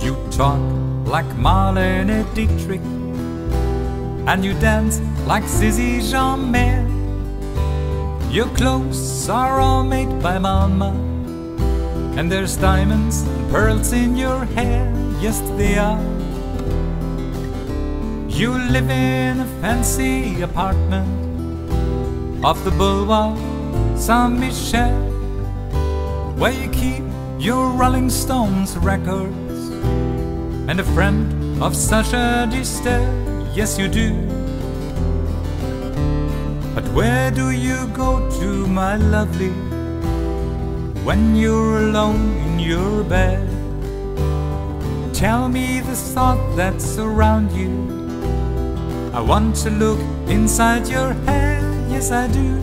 You talk like Marlene Dietrich, and you dance like Zizi Jeanmaire. Your clothes are all made by Mama, and there's diamonds and pearls in your hair. Yes, they are. You live in a fancy apartment off the Boulevard Saint-Michel, where you keep your Rolling Stones records and a friend of Sacha Distel. Yes, you do. But where do you go to, my lovely, when you're alone in your bed? Tell me the thought that's around you. I want to look inside your head. Yes, I do.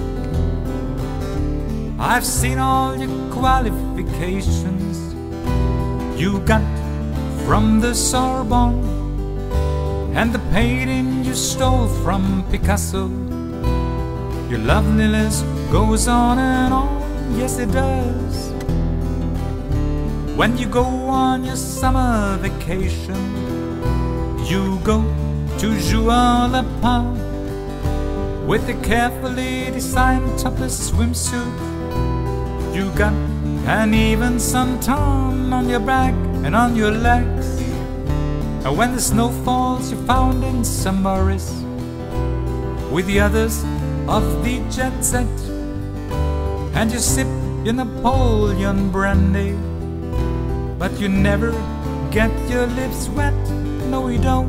I've seen all your qualifications you got from the Sorbonne, and the painting you stole from Picasso. Your loveliness goes on and on, yes it does. When you go on your summer vacation, you go to Juan-les-Pins with a carefully designed topless swimsuit you got, and even some tan on your back and on your legs. And when the snow falls, you're found in St. Maurice with the others of the jet set, and you sip your Napoleon brandy, but you never get your lips wet. No, you don't.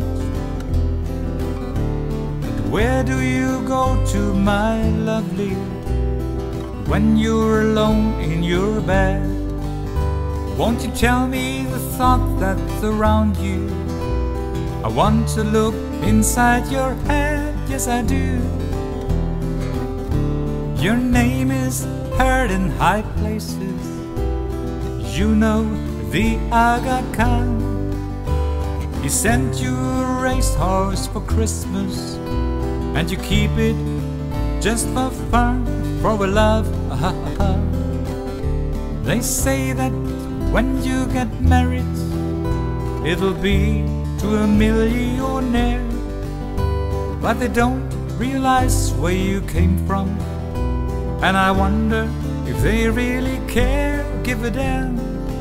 And where do you go to, my lovely, when you're alone in your bed? Won't you tell me the thought that's around you? I want to look inside your head. Yes, I do. Your name is heard in high places. You know the Aga Khan. He sent you a racehorse for Christmas, and you keep it just for fun, for a love. They say that when you get married, it'll be to a millionaire, but they don't realize where you came from, and I wonder if they really care, give a damn.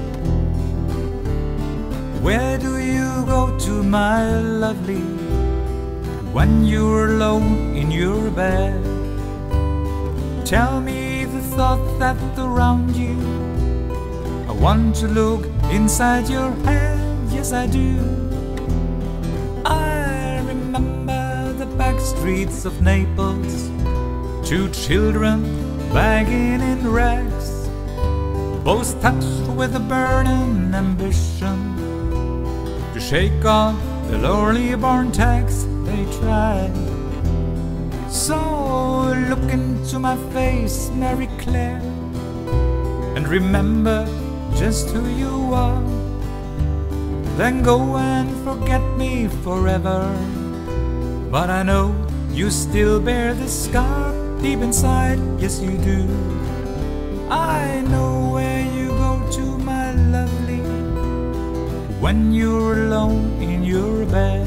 Where do you go to, my lovely, when you're alone in your bed? Tell me the thought that's around you. I want to look inside your head. Yes, I do. I remember the back streets of Naples, two children begging in rags, both touched with a burning ambition to shake off the lowly born tax they tried. So look into my face, Mary Claire, and remember just who you are. Then go and forget me forever, but I know you still bear the scar deep inside. Yes, you do. I know where you go to, my lovely, when you're alone in your bed.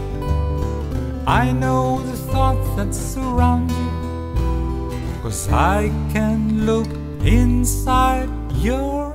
I know the thoughts that surround you, 'cause I can look inside your